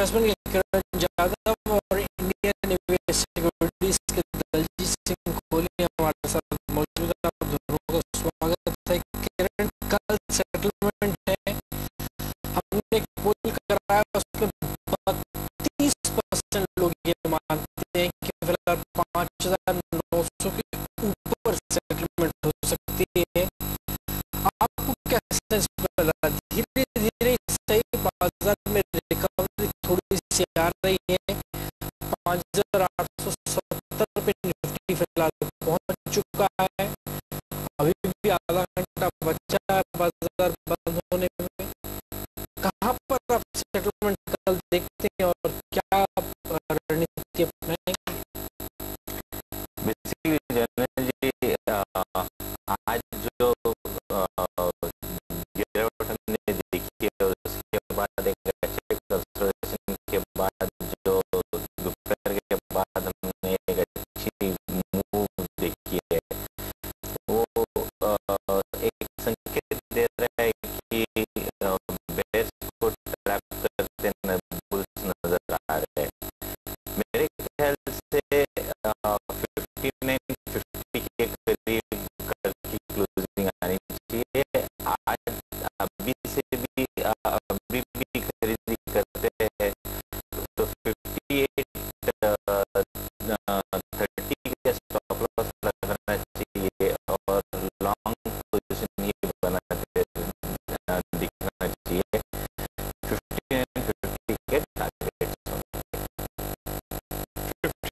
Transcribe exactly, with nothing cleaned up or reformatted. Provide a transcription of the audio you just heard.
Investment के किरण जाधव और Indian निवेश सिक्योरिटीज के दलजीत सिंह कोहली हमारे साथ मौजूद है। आप दोनों का स्वागत है। किरण, कल सेटलमेंट है, हमने एक पोल कराया, उसमें बत्तीस परसेंट लोग ये मानते हैं कि फिलहाल पाँच हजार नौ सौ के ऊपर सेटलमेंट हो सकती है। आपको कैसे धीरे धीरे सही बाजार में रिकवरी थोड़ी सी आ रही है? पाँच हजार आठ सौ सत्तर पे निफ्टी फिलहाल पहुंच चुका है, अभी भी आधा घंटा बचा है बाजार बंद होने में। कहाँ पर आप सेटलमेंट कल देखते हैं और क्या रणनीति अपनाएंगे? बेसिकली जनरल जी, आज जो गिरावट हमने देखी है उसके बाद एक अच्छे कंसोलिडेशन के बाद जो दोपहर के बाद हमने एक अच्छी मूव देखी है, वो एक संकेत दे रहा है कि बेस को ट्रैप करते बुल्स नजर आ रहे हैं। मेरे ख्याल से फिफ्टी नाइन फिफ्टी के करीब कल की क्लोजिंग आनी चाहिए। आज अभी से